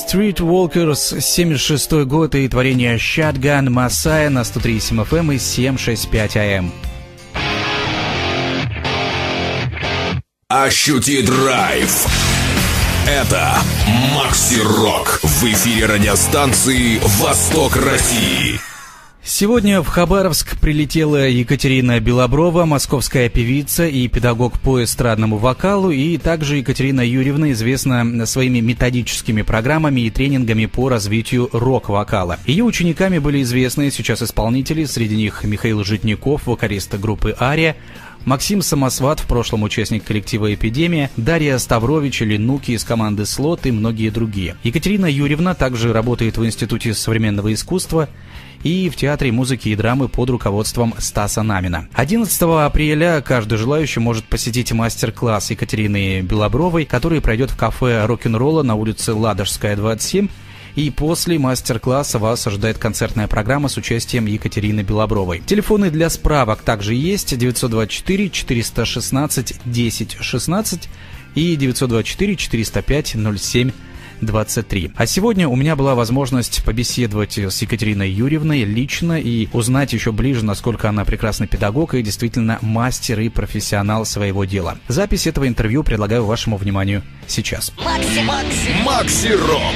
Streetwalkers, 76-й год и творение Shotgun Messiah на 103,7 FM и 765 AM. Ощути драйв. Это Макси Рок в эфире радиостанции «Восток России». Сегодня в Хабаровск прилетела Екатерина Белоброва, московская певица и педагог по эстрадному вокалу, и также Екатерина Юрьевна известна своими методическими программами и тренингами по развитию рок-вокала. Ее учениками были известные сейчас исполнители, среди них Михаил Житников, вокалист группы «Ария», Максим Самосват, в прошлом участник коллектива «Эпидемия», Дарья Ставрович или Нуки из команды «Слот» и многие другие. Екатерина Юрьевна также работает в Институте современного искусства и в Театре музыки и драмы под руководством Стаса Намина. 11 апреля каждый желающий может посетить мастер-класс Екатерины Белобровой, который пройдет в кафе рок-н-ролла на улице Ладожская, 27. И после мастер-класса вас ожидает концертная программа с участием Екатерины Белобровой. Телефоны для справок также есть: 924-416-1016 и 924-405-0723. А сегодня у меня была возможность побеседовать с Екатериной Юрьевной лично и узнать еще ближе, насколько она прекрасный педагог и действительно мастер и профессионал своего дела. Запись этого интервью предлагаю вашему вниманию сейчас. Макси Рок.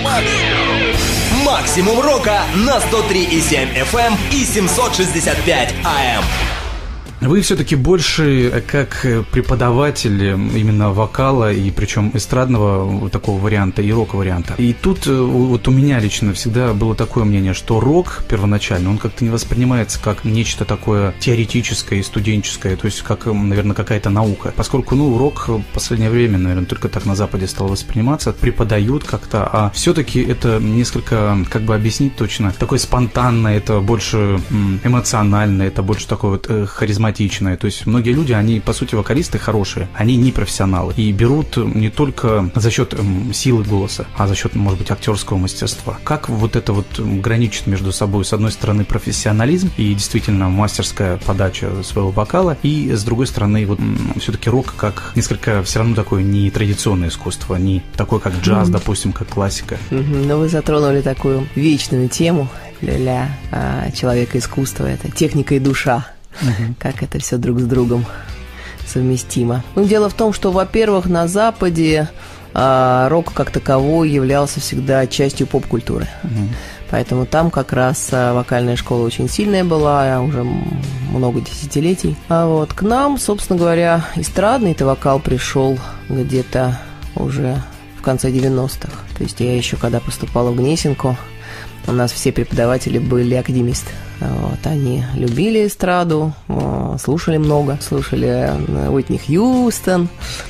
Максимум рока на 103,7 FM и 765 AM. Вы все-таки больше как преподаватель именно вокала, и причем эстрадного такого варианта и рок-варианта. И тут вот у меня лично всегда было такое мнение, что рок первоначально, он как-то не воспринимается как нечто такое теоретическое и студенческое, то есть как, наверное, какая-то наука. Поскольку, рок в последнее время, наверное, только так на Западе стал восприниматься, преподают как-то, а все-таки это несколько, как бы объяснить точно, такое спонтанное, это больше эмоциональное, это больше такое вот харизматичное. То есть многие люди, они, по сути, вокалисты хорошие, они не профессионалы и берут не только за счет силы голоса, а за счет, может быть, актерского мастерства. Как вот это вот граничит между собой? С одной стороны, профессионализм и действительно мастерская подача своего вокала, и с другой стороны, вот все-таки рок как несколько все равно такое нетрадиционное искусство, не такое, как джаз, допустим, как классика. Но вы затронули такую вечную тему для человека искусства, это техника и душа. Как это все друг с другом совместимо. Дело в том, что, во-первых, на Западе рок как таковой являлся всегда частью поп-культуры. Поэтому там как раз вокальная школа очень сильная была, уже много десятилетий. А вот к нам, собственно говоря, эстрадный-то вокал пришел где-то уже в конце 90-х. То есть я еще когда поступала в Гнесинку, у нас все преподаватели были академисты. Вот, они любили эстраду, слушали много, слушали Уитни Хьюстон,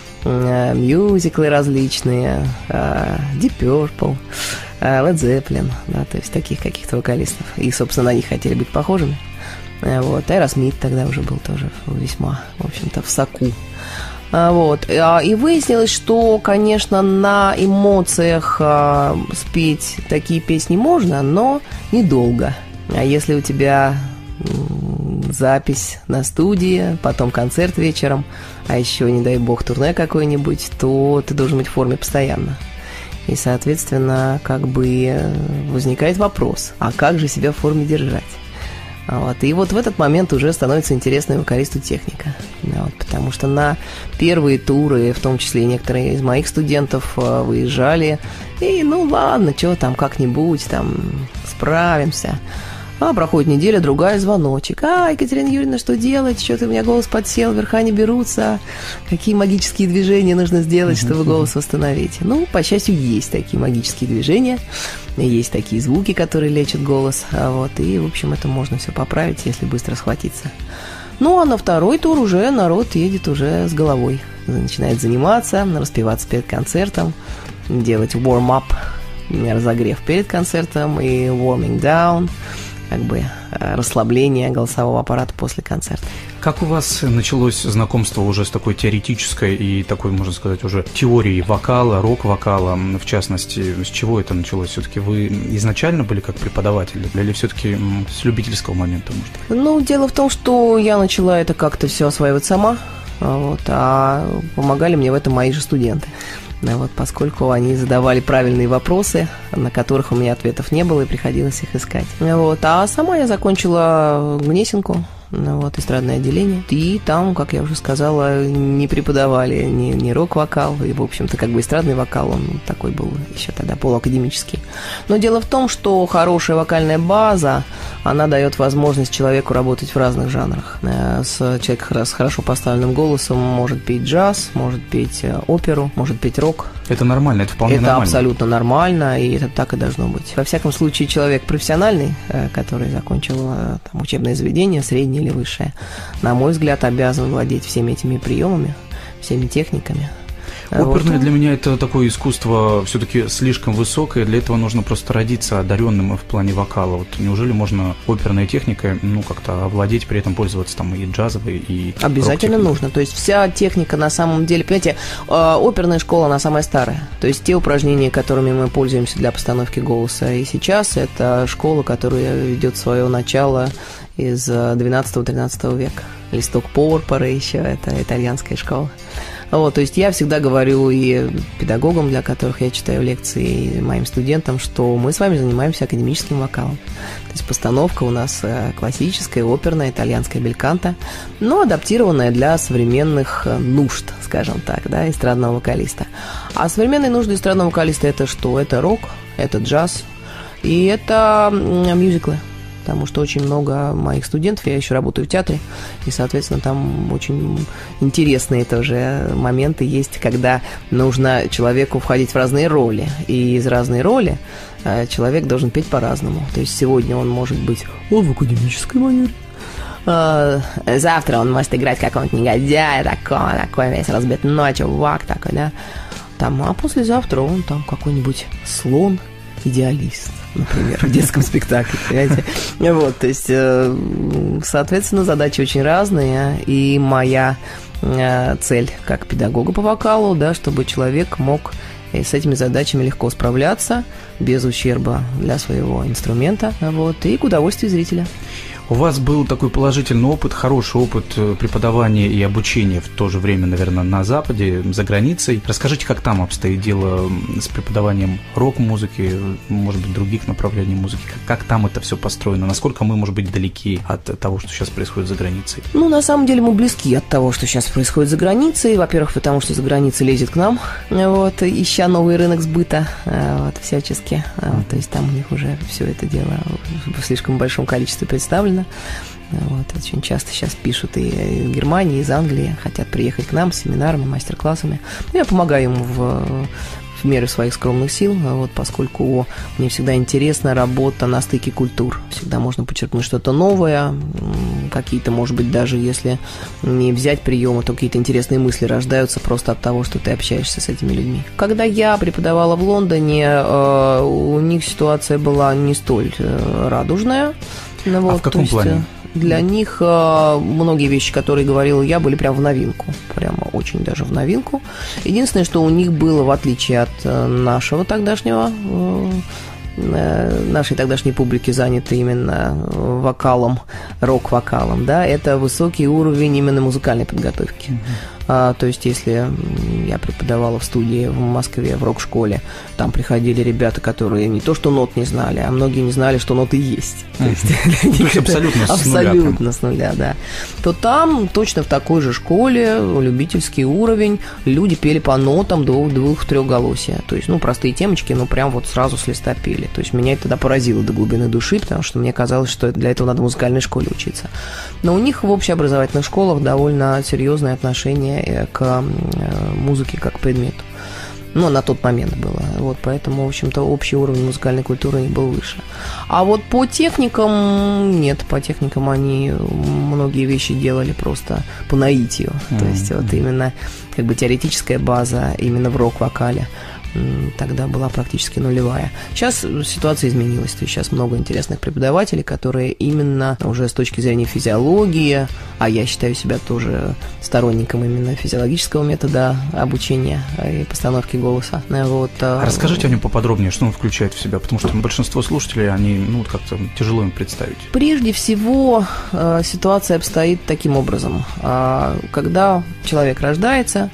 мюзиклы различные, Deep Purple, Led Zeppelin, да, то есть таких каких-то вокалистов. И, собственно, на них хотели быть похожими. Вот, Aerosmith тогда уже был тоже весьма, в общем-то, в соку. Вот. И выяснилось, что, конечно, на эмоциях спеть такие песни можно, но недолго. А если у тебя запись на студии, потом концерт вечером, а еще, не дай бог, турне какое-нибудь, то ты должен быть в форме постоянно. И, соответственно, как бы возникает вопрос, а как же себя в форме держать? Вот. И вот в этот момент уже становится интересной вокалисту техника. Вот, потому что на первые туры, в том числе и некоторые из моих студентов, выезжали. И ладно, что там, как-нибудь там справимся. А проходит неделя, другая, звоночек. Екатерина Юрьевна, что делать? Что-то у меня голос подсел, верха не берутся. Какие магические движения нужно сделать, чтобы голос восстановить? По счастью, есть такие магические движения. Есть такие звуки, которые лечат голос. Вот, и, в общем, это можно все поправить, если быстро схватиться. А на второй тур уже народ едет уже с головой. Начинает заниматься, распеваться перед концертом, делать warm-up, разогрев перед концертом и warming down, как бы расслабление голосового аппарата после концерта. Как у вас началось знакомство уже с такой теоретической и такой, можно сказать, уже теорией вокала, рок-вокала, в частности, с чего это началось? Все-таки вы изначально были как преподаватель или все-таки с любительского момента, может? Дело в том, что я начала это как-то все осваивать сама, а помогали мне в этом мои же студенты. Вот, поскольку они задавали правильные вопросы, на которых у меня ответов не было, и приходилось их искать. Вот. А сама я закончила Гнесинку, вот, эстрадное отделение. И там, как я уже сказала, не преподавали ни рок-вокал, и, в общем-то, как бы эстрадный вокал, он такой был еще тогда полуакадемический. Но дело в том, что хорошая вокальная база, она дает возможность человеку работать в разных жанрах. Человек с хорошо поставленным голосом может петь джаз, может петь оперу, может петь рок. Это нормально, это вполне нормально. Это абсолютно нормально, и это так и должно быть. Во всяком случае, человек профессиональный, который закончил там, учебное заведение, среднее или высшее, на мой взгляд, обязан владеть всеми этими приемами, всеми техниками. Оперное для меня это такое искусство все-таки слишком высокое, для этого нужно просто родиться одаренным в плане вокала. Вот неужели можно оперной техникой, как-то овладеть, при этом пользоваться там и джазовой, и обязательно нужно. То есть вся техника на самом деле, понимаете, оперная школа, она самая старая. То есть те упражнения, которыми мы пользуемся для постановки голоса и сейчас, это школа, которая ведет свое начало из 12-13 века. Листок Порпора еще, это итальянская школа. Вот, то есть я всегда говорю и педагогам, для которых я читаю лекции, и моим студентам, что мы с вами занимаемся академическим вокалом. То есть постановка у нас классическая, оперная, итальянская бельканто, но адаптированная для современных нужд, скажем так, да, эстрадного вокалиста. А современные нужды эстрадного вокалиста – это что? Это рок, это джаз и это мюзиклы. Потому что очень много моих студентов, я еще работаю в театре, и, соответственно, там очень интересные тоже моменты есть, когда нужно человеку входить в разные роли, и из разной роли человек должен петь по-разному. То есть сегодня он может быть в академической манере, завтра он может играть какого-нибудь негодяя, такой весь разбит ночью, чувак такой, да, там, а послезавтра он там какой-нибудь слон, идеалист, например, в детском спектакле, понимаете? Вот, то есть, соответственно, задачи очень разные, и моя цель как педагога по вокалу, да, чтобы человек мог с этими задачами легко справляться, без ущерба для своего инструмента, вот, и к удовольствию зрителя. У вас был такой положительный опыт, хороший опыт преподавания и обучения в то же время, наверное, на Западе, за границей. Расскажите, как там обстоит дело с преподаванием рок-музыки, может быть, других направлений музыки, как там это все построено, насколько мы, может быть, далеки от того, что сейчас происходит за границей? На самом деле мы близки от того, что сейчас происходит за границей. Во-первых, потому что за граница лезет к нам, вот, ища новый рынок сбыта, вот, всячески. Вот, то есть там у них уже все это дело в слишком большом количестве представлено. Вот, очень часто сейчас пишут и из Германии, и из Англии, хотят приехать к нам с семинарами, мастер-классами. Я помогаю им в меру своих скромных сил, вот, поскольку мне всегда интересна работа на стыке культур. Всегда можно подчеркнуть что-то новое, какие-то, может быть, даже если не взять приемы, то какие-то интересные мысли рождаются просто от того, что ты общаешься с этими людьми. Когда я преподавала в Лондоне, у них ситуация была не столь радужная. Вот, в каком плане? Для них многие вещи, которые говорила я, были прям в новинку. Прямо очень даже в новинку. Единственное, что у них было, в отличие от нашей тогдашней публики, занятой именно вокалом, рок-вокалом, да, это высокий уровень именно музыкальной подготовки. То есть, если я преподавала в студии в Москве, в рок-школе, там приходили ребята, которые не то что нот не знали, а многие не знали, что ноты есть. То есть абсолютно с нуля, да. То там точно в такой же школе любительский уровень, люди пели по нотам до 2-3 голосия. То есть, простые темочки, прям вот сразу с листа пели. То есть, меня это тогда поразило до глубины души, потому что мне казалось, что для этого надо в музыкальной школе учиться. Но у них в общеобразовательных школах довольно серьезное отношение к музыке как к предмету. На тот момент было. Вот, поэтому, в общем-то, общий уровень музыкальной культуры был выше. А вот по техникам нет. По техникам они многие вещи делали просто по наитию. То есть, вот именно как бы теоретическая база именно в рок-вокале тогда была практически нулевая. Сейчас ситуация изменилась. То есть сейчас много интересных преподавателей, которые именно уже с точки зрения физиологии, а я считаю себя тоже сторонником именно физиологического метода обучения и постановки голоса. Вот. Расскажите о нем поподробнее, что он включает в себя, потому что большинство слушателей, они как-то тяжело им представить. Прежде всего, ситуация обстоит таким образом. Когда человек рождается,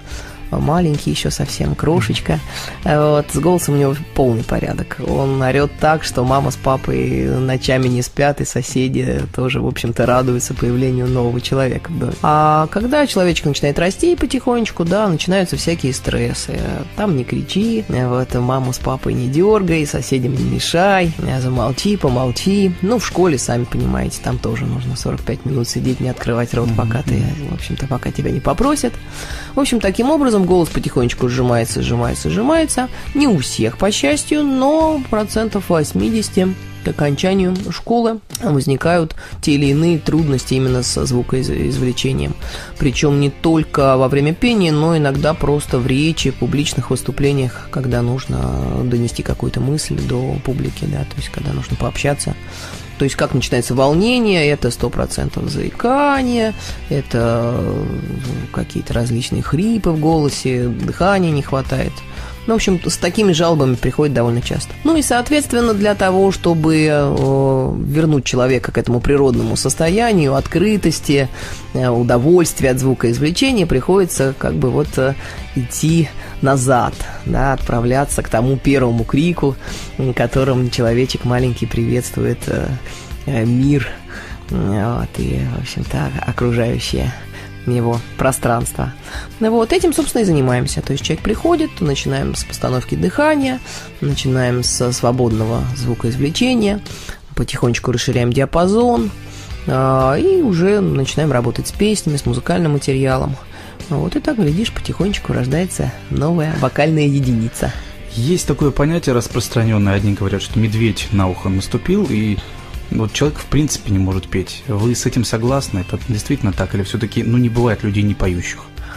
маленький еще совсем, крошечка. Вот, с голосом у него полный порядок. Он орет так, что мама с папой ночами не спят, и соседи тоже, в общем-то, радуются появлению нового человека в доме. А когда человечек начинает расти потихонечку, да, начинаются всякие стрессы. Там не кричи, вот, маму с папой не дергай, соседям не мешай, замолчи, помолчи. Ну, в школе, сами понимаете, там тоже нужно 45 минут сидеть, не открывать рот, пока ты, в общем-то, пока тебя не попросят. В общем, таким образом голос потихонечку сжимается. Не у всех, по счастью, но 80% к окончанию школы возникают те или иные трудности именно со звукоизвлечением. Причем не только во время пения, но иногда просто в речи, публичных выступлениях, когда нужно донести какую-то мысль до публики, да, то есть когда нужно пообщаться. То есть как начинается волнение, это 100% заикание, это какие-то различные хрипы в голосе, дыхания не хватает. Ну, в общем, с такими жалобами приходит довольно часто. Ну и, соответственно, для того, чтобы вернуть человека к этому природному состоянию, открытости, удовольствия от звукоизвлечения, приходится как бы вот идти назад, да, отправляться к тому первому крику, которым человечек маленький приветствует мир, вот, и, в общем-то, окружающее его пространство. Вот этим, собственно, и занимаемся. То есть человек приходит, начинаем с постановки дыхания, начинаем со свободного звукоизвлечения, потихонечку расширяем диапазон и уже начинаем работать с песнями, с музыкальным материалом. Вот и так, глядишь, потихонечку рождается новая вокальная единица. Есть такое понятие распространенное. Одни говорят, что медведь на ухо наступил, и вот человек в принципе не может петь. Вы с этим согласны? Это действительно так? Или все-таки, не бывает людей не поющих?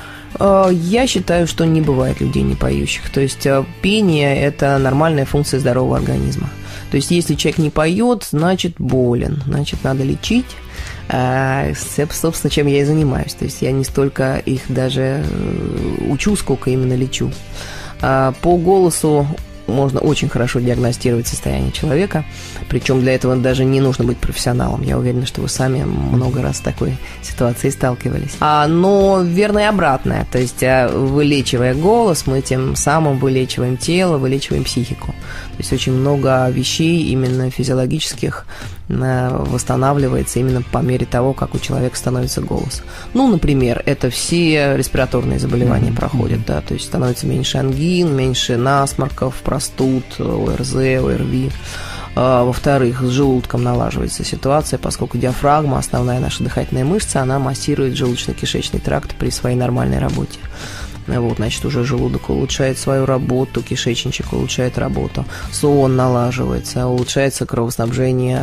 Я считаю, что не бывает людей не поющих. То есть пение – это нормальная функция здорового организма. То есть если человек не поет, значит болен, значит надо лечить. Собственно, чем я и занимаюсь. То есть я не столько их даже учу, сколько именно лечу. По голосу можно очень хорошо диагностировать состояние человека, причем для этого даже не нужно быть профессионалом. Я уверена, что вы сами много раз с такой ситуацией сталкивались. Но верно и обратное. То есть, вылечивая голос, мы тем самым вылечиваем тело, вылечиваем психику. То есть очень много вещей именно физиологических восстанавливается именно по мере того, как у человека становится голос. Ну, например, это все респираторные заболевания проходят, да, то есть становится меньше ангин, меньше насморков, простуд, ОРЗ, ОРВИ. Во-вторых, с желудком налаживается ситуация, поскольку диафрагма, основная наша дыхательная мышца, она массирует желудочно-кишечный тракт при своей нормальной работе. Вот, значит, уже желудок улучшает свою работу, кишечничек улучшает работу, сон налаживается, улучшается кровоснабжение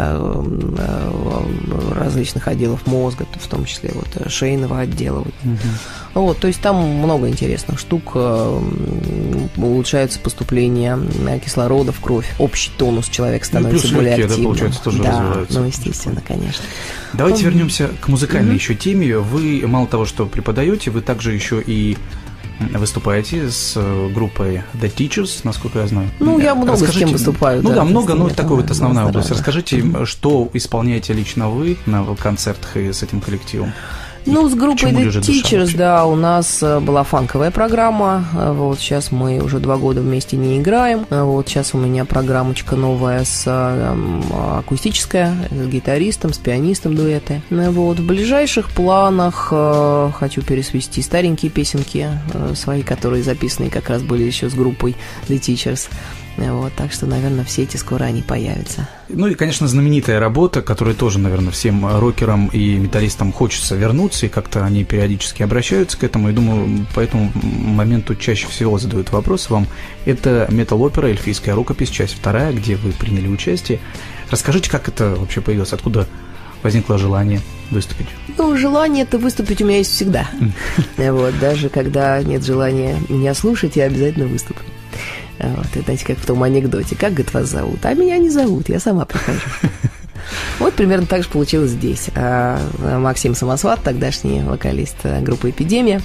различных отделов мозга, в том числе вот шейного отдела. Вот, то есть там много интересных штук, улучшается поступление кислорода в кровь, общий тонус человека становится более активным. Да, получается, тоже развивается. Ну, естественно, конечно. Давайте вернемся к музыкальной еще теме. Вы мало того, что преподаете, вы также еще и выступаете с группой The Teachers, насколько я знаю. Ну, я много с кем выступаю. Ну да, много, но такой вот основная область. Расскажите, что исполняете лично вы на концертах и с этим коллективом? Ну, с группой The Teachers, да, у нас была фанковая программа. Вот сейчас мы уже 2 года вместе не играем. Вот сейчас у меня программочка новая акустическая, с гитаристом, с пианистом дуэты. Вот, в ближайших планах хочу пересвести старенькие песенки свои, которые записаны как раз были еще с группой The Teachers. Вот, так что, наверное, все эти скоро они появятся. Ну и, конечно, знаменитая работа, которой тоже, наверное, всем рокерам и металлистам хочется вернуться, и как-то они периодически обращаются к этому, и думаю, по этому моменту чаще всего задают вопрос вам. Это метал-опера «Эльфийская рукопись», часть 2, где вы приняли участие. Расскажите, как это вообще появилось, откуда возникло желание выступить? Ну, желание это выступить у меня есть всегда. Вот, даже когда нет желания меня слушать, я обязательно выступлю. Вот, это, знаете, как в том анекдоте. Как, говорит, вас зовут? А меня не зовут, я сама прихожу. Вот примерно так же получилось здесь. Максим Самосват, тогдашний вокалист группы «Эпидемия»,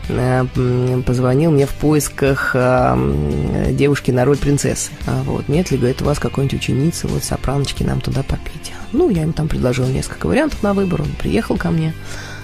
позвонил мне в поисках девушки на роль принцессы. Вот, нет ли, говорит, у вас какой-нибудь ученицы, вот сопраночки нам туда попеть. Ну, я ему там предложил несколько вариантов на выбор, он приехал ко мне.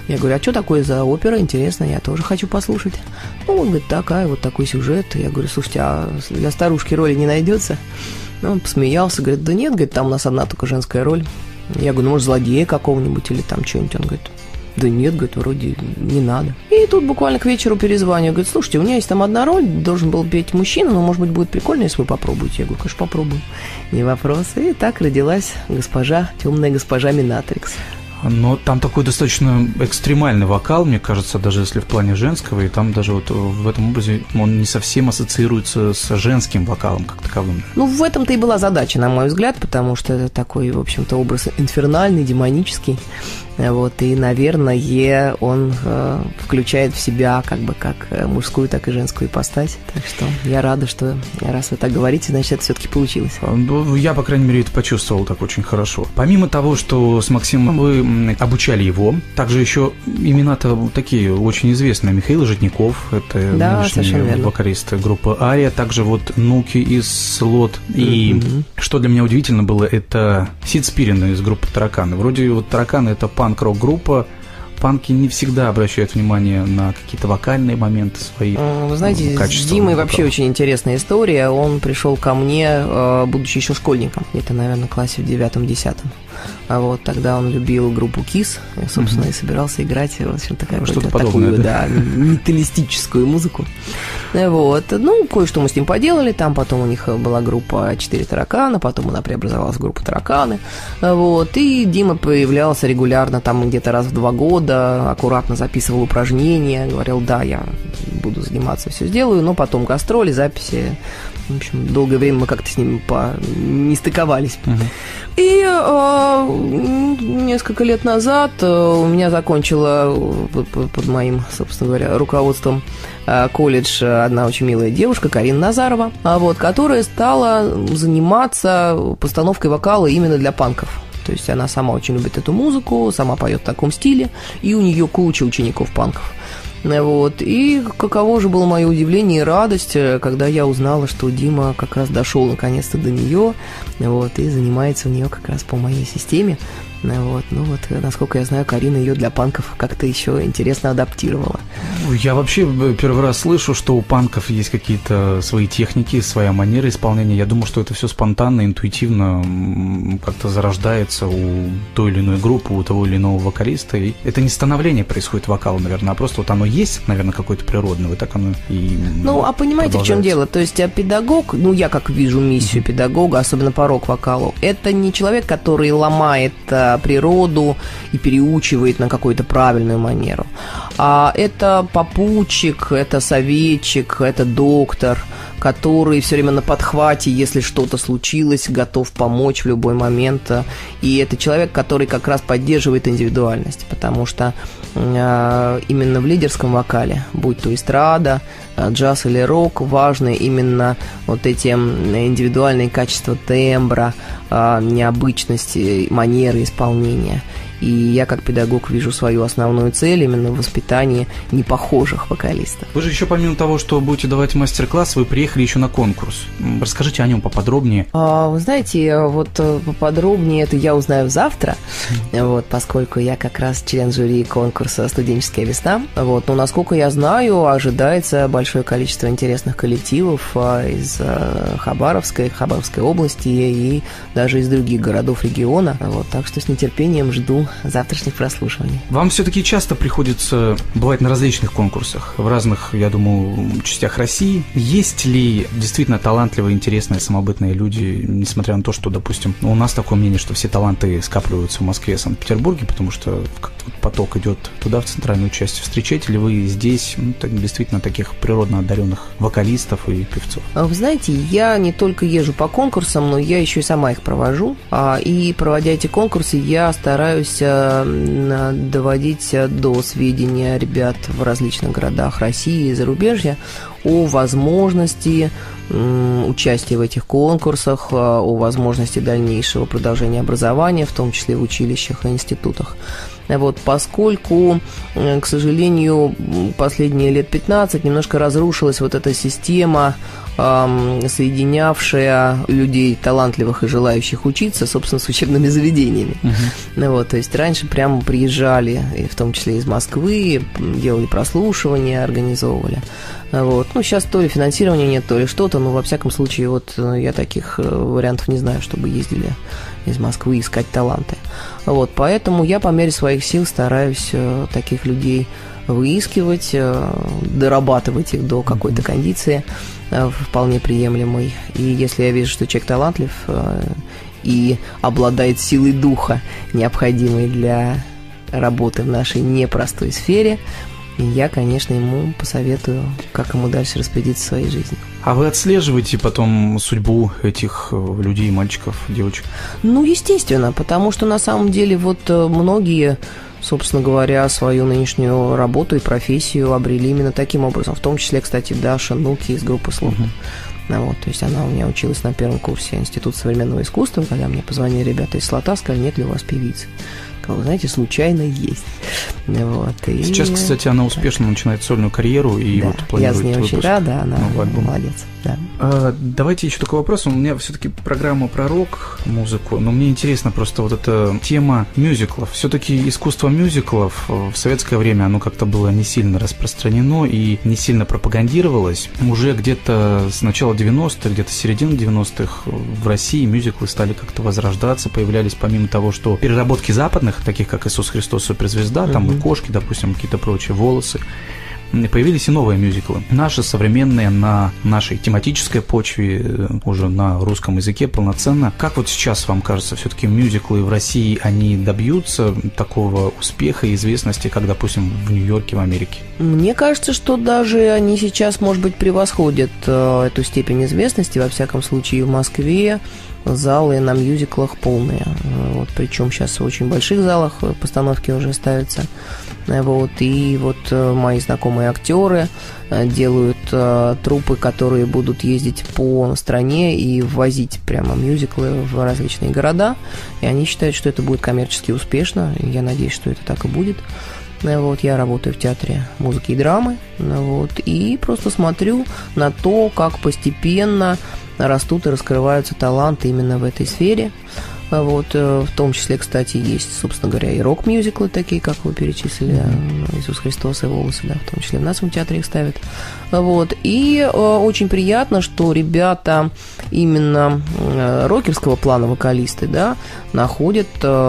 Я говорю, а что такое за опера? Интересно, я тоже хочу послушать. Ну, он говорит, такой сюжет. Я говорю, слушайте, а для старушки роли не найдется? Он посмеялся, говорит, да нет, говорит, там у нас одна только женская роль. Я говорю, ну, может, злодея какого-нибудь или там что-нибудь. Он говорит, да нет, говорит, вроде не надо. И тут буквально к вечеру перезваниваю. Говорит, слушайте, у меня есть там одна роль, должен был петь мужчина, но, может быть, будет прикольно, если вы попробуете. Я говорю, конечно, попробую. Не вопрос. И так родилась темная госпожа Минатрикс. Но там такой достаточно экстремальный вокал, мне кажется, даже если в плане женского, и там даже вот в этом образе он не совсем ассоциируется с женским вокалом как таковым. Ну, в этом-то и была задача, на мой взгляд, потому что это такой, в общем-то, образ инфернальный, демонический. Вот, и, наверное, он включает в себя как мужскую, так и женскую ипостась. Так что я рада, что раз вы так говорите, значит, это все-таки получилось. Я, по крайней мере, это почувствовал так очень хорошо. Помимо того, что с Максимом вы обучали его, также еще имена-то такие очень известные. Михаил Житников, это нынешний вокалист группы Ария, также вот Нуки из Слот. И что для меня удивительно было, это Сид Спирин из группы Тараканы. Вроде вот Тараканы — это панк-рок-группа. Панки не всегда обращают внимание на какие-то вокальные моменты свои. Вы знаете, с Димой вообще очень интересная история. Он пришел ко мне, будучи еще школьником, где-то, наверное, в классе в 9-10. А вот тогда он любил группу Kiss, и, собственно, и собирался играть, в общем-то, такую, металлистическую музыку. Вот. Ну, кое-что мы с ним поделали, там потом у них была группа 4 таракана, потом она преобразовалась в группу Тараканы. Вот. И Дима появлялся регулярно, там где-то раз в 2 года, аккуратно записывал упражнения, говорил, да, я буду заниматься, все сделаю, но потом гастроли, записи. В общем, долгое время мы как-то с ним не стыковались. И несколько лет назад у меня закончила под моим, собственно говоря, руководством колледж одна очень милая девушка, Карина Назарова, которая стала заниматься постановкой вокала именно для панков. То есть она сама очень любит эту музыку, сама поет в таком стиле, и у нее куча учеников панков. Вот. И каково же было мое удивление и радость, когда я узнала, что Дима как раз дошел наконец-то до нее, вот, и занимается у нее как раз по моей системе. Вот. Ну вот, насколько я знаю, Карина ее для панков как-то еще интересно адаптировала. Я вообще первый раз слышу, что у панков есть какие-то свои техники, своя манера исполнения. Я думаю, что это все спонтанно, интуитивно как-то зарождается у той или иной группы, у того или иного вокалиста. И это не становление происходит вокала, наверное, а просто вот оно есть, наверное, какое-то природное, вот так оно и Ну, а понимаете, в чем дело? То есть педагог, ну, я как вижу миссию педагога, особенно по рок-вокалу, это не человек, который ломает природу и переучивает на какую-то правильную манеру. А это попутчик, это советчик, это доктор, который все время на подхвате, если что-то случилось, готов помочь в любой момент. И это человек, который как раз поддерживает индивидуальность, потому что именно в лидерском вокале, будь то эстрада, джаз или рок, важны именно вот эти индивидуальные качества тембра, необычности, манеры исполнения. И я как педагог вижу свою основную цель именно в воспитании непохожих вокалистов. Вы же еще помимо того, что будете давать мастер-класс, вы приехали еще на конкурс. Расскажите о нем поподробнее. Вы знаете, вот поподробнее это я узнаю завтра, вот, поскольку я как раз член жюри конкурса «Студенческая весна». Вот, но, насколько я знаю, ожидается большое количество интересных коллективов из Хабаровской области и даже из других городов региона. Вот, так что с нетерпением жду завтрашних прослушиваний. Вам все-таки часто приходится бывать на различных конкурсах, в разных, я думаю, частях России. Есть ли действительно талантливые, интересные, самобытные люди, несмотря на то, что, допустим, у нас такое мнение, что все таланты скапливаются в Москве и Санкт-Петербурге, потому что как-то поток идет туда, в центральную часть. Встречаете ли вы здесь действительно таких природно одаренных вокалистов и певцов? Вы знаете, я не только езжу по конкурсам, но я еще и сама их провожу. И проводя эти конкурсы, я стараюсь доводить до сведения ребят в различных городах России и зарубежья о возможности участия в этих конкурсах, о возможности дальнейшего продолжения образования, в том числе в училищах и институтах. Вот, поскольку, к сожалению, последние лет 15 немножко разрушилась вот эта система, соединявшая людей талантливых и желающих учиться, собственно, с учебными заведениями. Вот, то есть раньше прямо приезжали, и в том числе из Москвы, делали прослушивания, организовывали. Вот. Ну, сейчас то ли финансирования нет, то ли что-то, но во всяком случае вот я таких вариантов не знаю, чтобы ездили из Москвы искать таланты. Вот, поэтому я по мере своих сил стараюсь таких людей выискивать, дорабатывать их до какой-то кондиции вполне приемлемой. И если я вижу, что человек талантлив и обладает силой духа, необходимой для работы в нашей непростой сфере, я, конечно, ему посоветую, как ему дальше распорядиться своей жизнью. А вы отслеживаете потом судьбу этих людей, мальчиков, девочек? Ну, естественно, потому что на самом деле вот многие, собственно говоря, свою нынешнюю работу и профессию обрели именно таким образом. В том числе, кстати, Даша Нуки из группы «Слух». Вот, то есть она у меня училась на первом курсе Института современного искусства, когда мне позвонили ребята из Слота, сказали, нет ли у вас певицы. Вы знаете, случайно есть. Вот, и... Сейчас, кстати, она успешно начинает сольную карьеру и да, вот планирует я с ней выпуск очень рада, она альбома. Молодец. Да. Давайте еще такой вопрос. У меня все-таки программа про рок-музыку, но мне интересна просто вот эта тема мюзиклов. Все-таки искусство мюзиклов в советское время, оно как-то было не сильно распространено и не сильно пропагандировалось. Уже где-то с начала 90-х, где-то с середины 90-х в России мюзиклы стали как-то возрождаться, появлялись помимо того, что переработки западных, таких как «Иисус Христос, суперзвезда», там и «Кошки», допустим, какие-то прочие, «Волосы», появились и новые мюзиклы. Наши современные, на нашей тематической почве, уже на русском языке полноценно. Как вот сейчас вам кажется, все-таки мюзиклы в России, они добьются такого успеха и известности, как, допустим, в Нью-Йорке, в Америке? Мне кажется, что даже они сейчас, может быть, превосходят эту степень известности. Во всяком случае, в Москве залы на мюзиклах полные. Вот, причем сейчас в очень больших залах постановки уже ставятся. Вот, и вот мои знакомые актеры делают труппы, которые будут ездить по стране и ввозить прямо мюзиклы в различные города. И они считают, что это будет коммерчески успешно. И я надеюсь, что это так и будет. Вот, я работаю в театре музыки и драмы. Вот, и просто смотрю на то, как постепенно растут и раскрываются таланты именно в этой сфере. Вот, в том числе, кстати, есть, собственно говоря, и рок-мюзиклы такие, как вы перечислили, «Иисус Христос» и «Волосы», да, в том числе в нашем театре их ставят. Вот, и очень приятно, что ребята именно рокерского плана, вокалисты, да, находят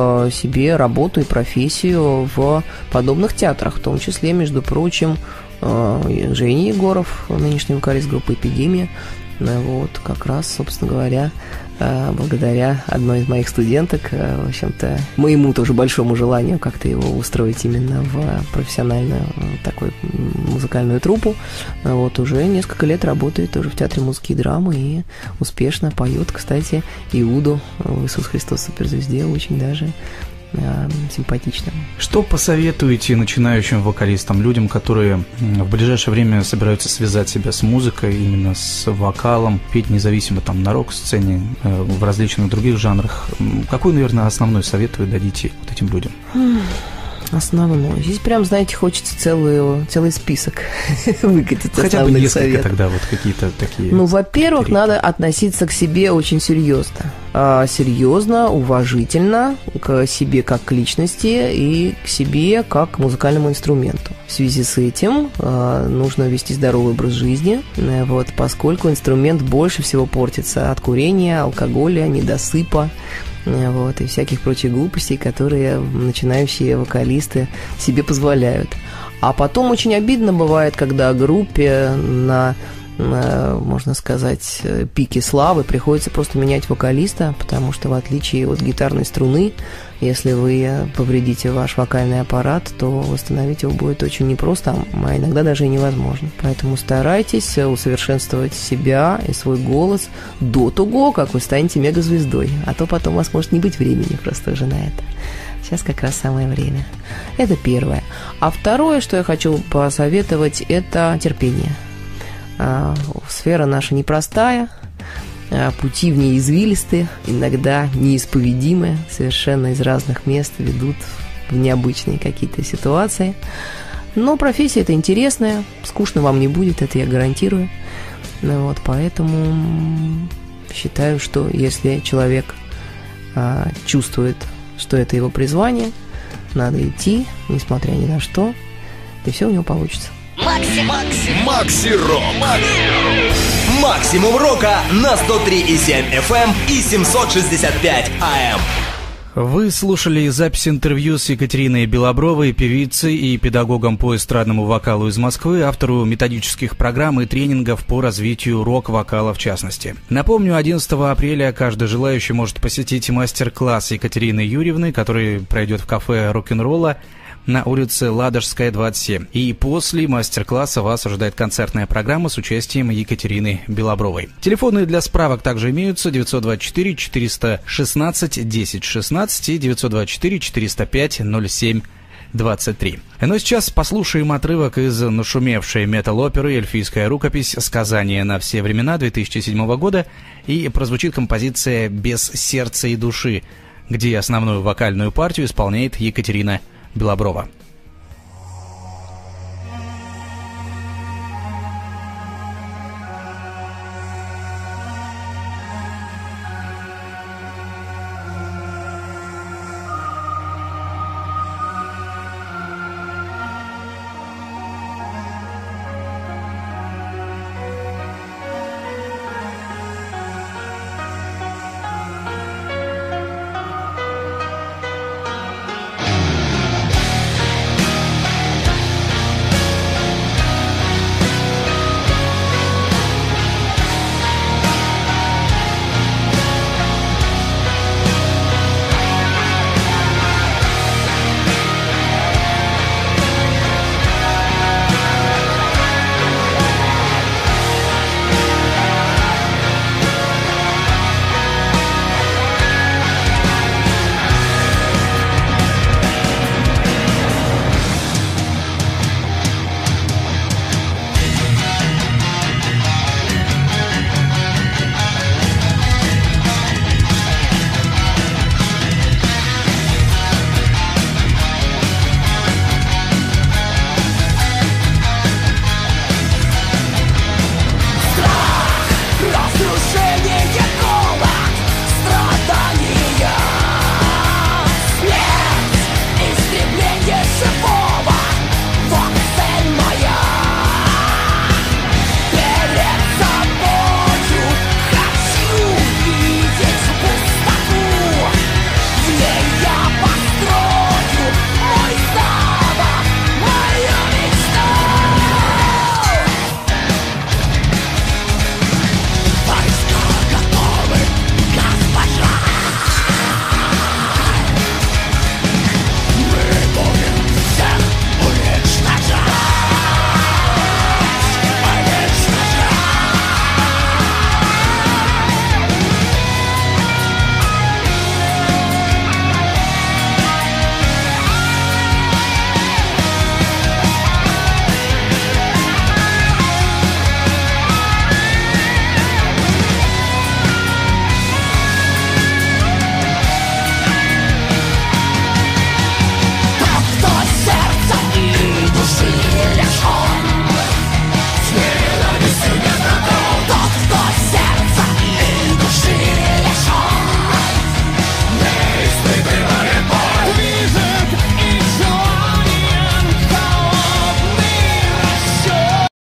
себе работу и профессию в подобных театрах, в том числе, между прочим, Женя Егоров, нынешний вокалист группы «Эпидемия», вот, как раз, собственно говоря, благодаря одной из моих студенток, в общем-то, моему тоже большому желанию как-то его устроить именно в профессиональную такую музыкальную труппу, вот, уже несколько лет работает тоже в театре музыки и драмы и успешно поет, кстати, Иуду в «Иисус Христос, суперзвезде», очень даже симпатично. Что посоветуете начинающим вокалистам, людям, которые в ближайшее время собираются связать себя с музыкой, именно с вокалом, петь независимо там на рок-сцене, в различных других жанрах? Какой, наверное, основной совет вы дадите вот этим людям? Основной. Здесь прям, знаете, хочется целый список выкатить. Хотя бы несколько советов. Тогда вот какие-то такие. Ну, во-первых, надо относиться к себе очень серьезно. Серьезно, уважительно к себе как к личности и к себе как к музыкальному инструменту. В связи с этим нужно вести здоровый образ жизни, вот, поскольку инструмент больше всего портится от курения, алкоголя, недосыпа, вот, и всяких прочих глупостей, которые начинающие вокалисты себе позволяют. А потом очень обидно бывает, когда группе на, можно сказать, пике славы приходится просто менять вокалиста, потому что в отличие от гитарной струны, если вы повредите ваш вокальный аппарат, то восстановить его будет очень непросто, а иногда даже и невозможно. Поэтому старайтесь усовершенствовать себя и свой голос до того, как вы станете мегазвездой, а то потом у вас может не быть времени просто уже на это. Сейчас как раз самое время. Это первое. А второе, что я хочу посоветовать, это терпение. Сфера наша непростая, пути в ней извилистые, иногда неисповедимые, совершенно из разных мест ведут в необычные какие-то ситуации. Но профессия эта интересная, скучно вам не будет, это я гарантирую. Вот, поэтому считаю, что если человек чувствует, что это его призвание, надо идти, несмотря ни на что, и все у него получится. Макси-рок. Максимум рока на 103,7 FM и 765 AM. Вы слушали запись интервью с Екатериной Белобровой, певицей и педагогом по эстрадному вокалу из Москвы, автору методических программ и тренингов по развитию рок-вокала в частности. Напомню, 11 апреля каждый желающий может посетить мастер-класс Екатерины Юрьевны, который пройдет в кафе рок-н-ролла на улице Ладожская, 27. И после мастер-класса вас ожидает концертная программа с участием Екатерины Белобровой. Телефоны для справок также имеются: 924 416 1016 и 924 405 07 23. Но сейчас послушаем отрывок из нашумевшей метал-оперы «Эльфийская рукопись. Сказание на все времена» 2007 года, и прозвучит композиция «Без сердца и души», где основную вокальную партию исполняет Екатерина Белоброва.